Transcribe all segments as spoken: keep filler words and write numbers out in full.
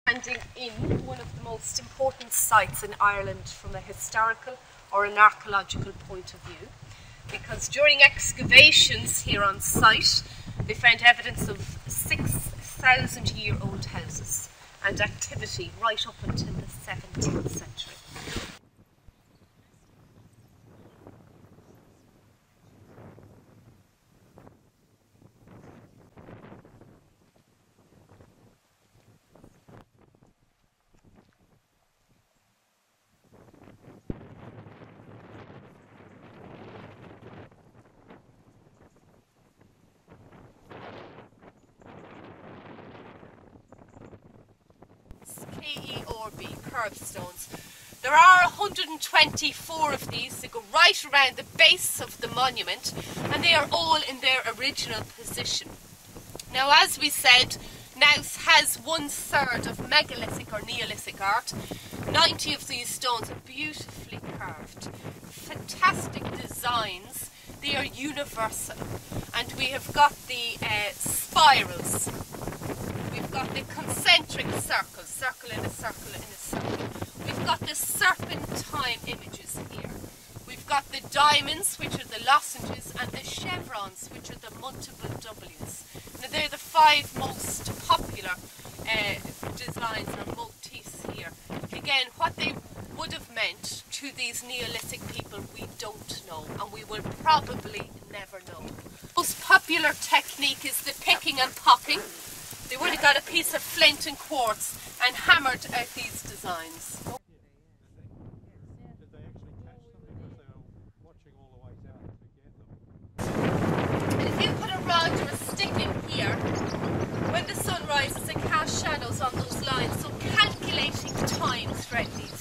Standing in one of the most important sites in Ireland from a historical or an archaeological point of view, because during excavations here on site they found evidence of six thousand year old houses and activity right up until the seventeenth century. K E R B, curved stones. There are one hundred twenty-four of these that go right around the base of the monument, and they are all in their original position. Now, as we said, Naas has one third of megalithic or Neolithic art. ninety of these stones are beautifully carved. Fantastic designs. They are universal. And we have got the uh, spirals. We've got the concentric circles, circle in a circle in a circle. We've got the serpentine images here. We've got the diamonds, which are the lozenges, and the chevrons, which are the multiple W's. Now, they're the five most popular uh, designs or motifs here. Again, what they would have meant to these Neolithic people, we don't know, and we will probably never know. The most popular technique is the picking and popping. They would have got a piece of flint and quartz and hammered out these designs. Did they actually catch them because they were watching all the way down to get them? And if you put a rod or a stick in here, when the sun rises, it casts shadows on those lines, so calculating time throughout these.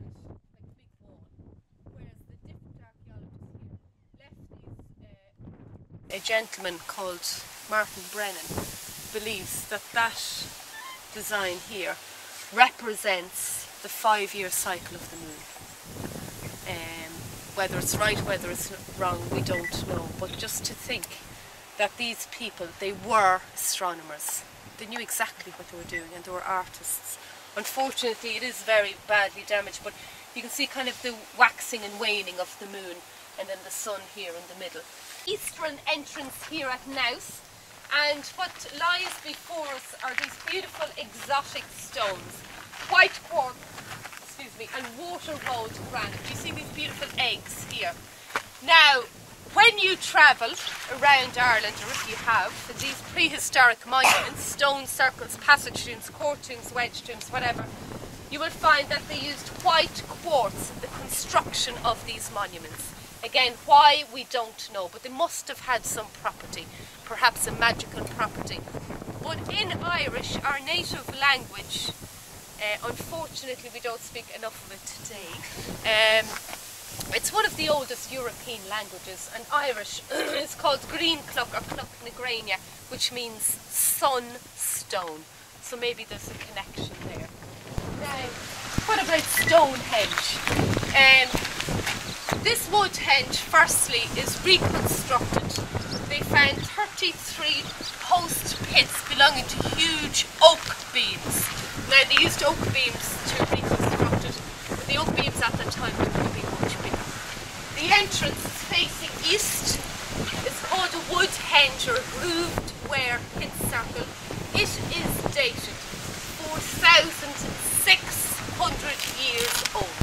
A gentleman called Martin Brennan believes that that design here represents the five-year cycle of the moon. Um, whether it's right, whether it's wrong, we don't know. But just to think that these people, they were astronomers. They knew exactly what they were doing, and they were artists. Unfortunately, it is very badly damaged, but you can see kind of the waxing and waning of the moon, and then the sun here in the middle. Eastern entrance here at Naas. And what lies before us are these beautiful exotic stones, white quartz, excuse me, and water-rolled granite. You see these beautiful eggs here. Now, when you travel around Ireland, or if you have, these prehistoric monuments, stone circles, passage tombs, court tombs, wedge tombs, whatever, you will find that they used white quartz in the construction of these monuments. Again, why, we don't know, but they must have had some property, perhaps a magical property. But in Irish, our native language, uh, unfortunately we don't speak enough of it today. Um, it's one of the oldest European languages, and Irish is called Green Cluck or Cluck na Gréine, which means sunstone. So maybe there's a connection there. Now, what about Stonehenge? Um, This wood henge, firstly, is reconstructed. They found thirty-three post pits belonging to huge oak beams. Now, they used oak beams to reconstruct it, but the oak beams at the time would have been much bigger. The entrance is facing east. It's called a wood henge or a grooved ware pit circle. It is dated four thousand six hundred years old.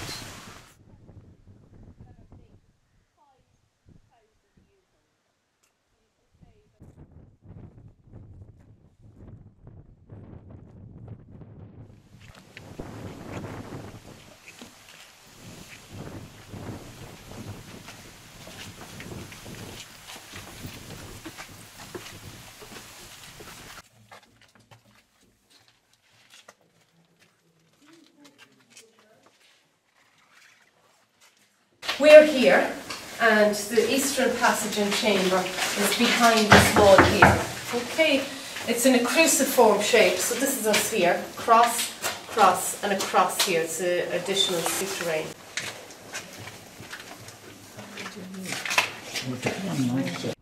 We're here, and the eastern passage and chamber is behind this wall here. Okay, it's in a cruciform shape, so this is us here, cross, cross, and a cross here. It's an additional souterrain.